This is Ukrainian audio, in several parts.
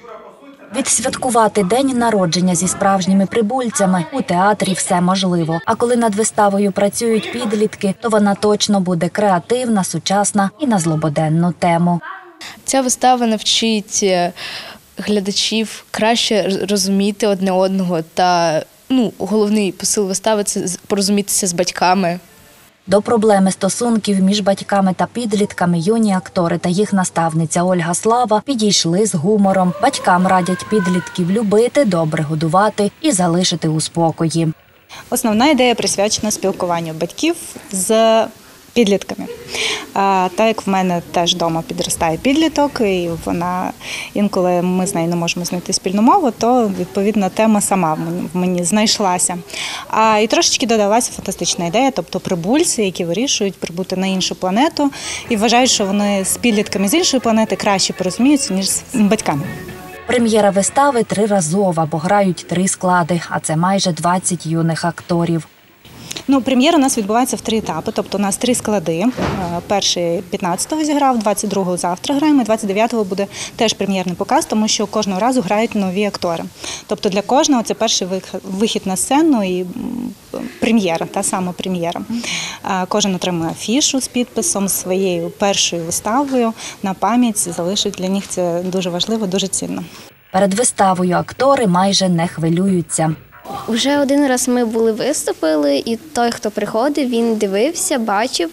Відсвяткувати день народження зі справжніми прибульцями у театрі все можливо. А коли над виставою працюють підлітки, то вона точно буде креативна, сучасна і на злободенну тему. Ця вистава навчить глядачів краще розуміти одне одного та головний посил вистави – це порозумітися з батьками. До проблеми стосунків між батьками та підлітками юні актори та їх наставниця Ольга Слава підійшли з гумором. Батькам радять підлітків любити, добре годувати і залишити у спокої. Основна ідея присвячена спілкуванню батьків з підлітками. Так як в мене теж вдома підростає підліток, і вона інколи ми з нею не можемо знайти спільну мову, то відповідно тема сама в мені знайшлася. І трошечки додалася фантастична ідея, тобто прибульці, які вирішують прибути на іншу планету і вважають, що вони з підлітками з іншої планети краще порозуміються, ніж з батьками. Прем'єра вистави триразова, бо грають 3 склади, а це майже 20 юних акторів. Прем'єра у нас відбувається в 3 етапи, тобто у нас 3 склади. Перший 15-го зіграв, 22-го завтра граємо, 29-го буде теж прем'єрний показ, тому що кожного разу грають нові актори. Тобто для кожного це перший вихід на сцену і прем'єра, та сама прем'єра. Кожен отримує афішу з підписом, своєю першою виставою на пам'ять, залишить для них це дуже важливо, дуже цінно. Перед виставою актори майже не хвилюються. Вже один раз ми виступили, і той, хто приходив, він дивився, бачив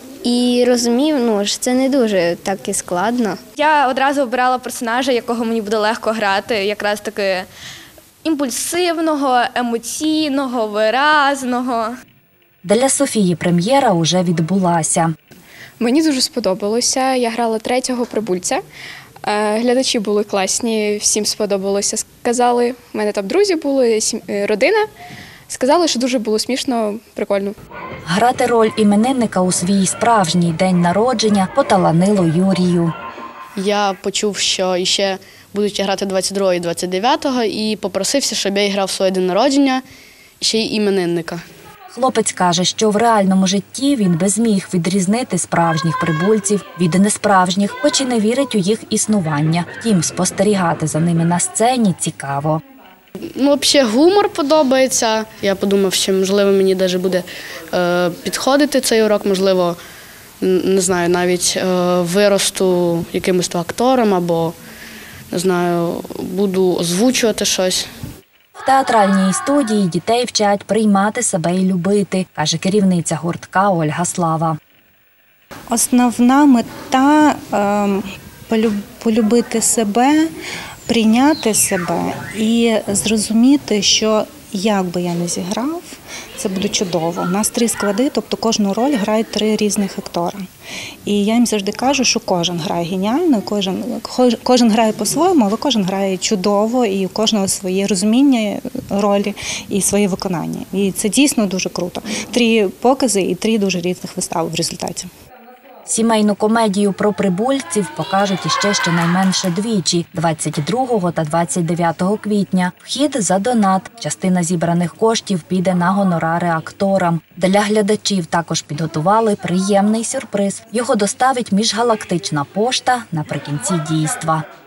і розумів, що це не дуже так і складно. Я одразу обирала персонажа, якого мені буде легко грати, якраз таки імпульсивного, емоційного, виразного. Для Софії прем'єра уже відбулася. Мені дуже сподобалося. Я грала 3-го прибульця. Глядачі були класні, всім сподобалося. Сказали, в мене там друзі були, родина. Сказали, що дуже було смішно, прикольно. Грати роль іменинника у свій справжній день народження поталанило Юрію. Я почув, що ще будуть грати 22-го і 29-го, і попросився, щоб я грав своє день народження, ще й іменинника. Хлопець каже, що в реальному житті він би зміг відрізнити справжніх прибульців від несправжніх, хоч і не вірить у їх існування. Втім, спостерігати за ними на сцені цікаво. Взагалі гумор подобається. Я подумав, що, можливо, мені навіть буде підходити цей урок, можливо, не знаю, навіть виросту якимось актором або, не знаю, буду озвучувати щось. В театральній студії дітей вчать приймати себе і любити, каже керівниця гуртка Ольга Слава. Основна мета – полюбити себе, прийняти себе і зрозуміти, що як би я не зіграв, це буде чудово. У нас 3 склади, тобто кожну роль грають 3 різних актора. І я їм завжди кажу, що кожен грає геніально, кожен грає по-своєму, але кожен грає чудово, і у кожного своє розуміння ролі і своє виконання. І це дійсно дуже круто. 3 покази і 3 дуже різних вистави в результаті. Сімейну комедію про прибульців покажуть іще щонайменше двічі – 22 та 29 квітня. Вхід за донат. Частина зібраних коштів піде на гонорари акторам. Для глядачів також підготували приємний сюрприз. Його доставить міжгалактична пошта наприкінці дійства.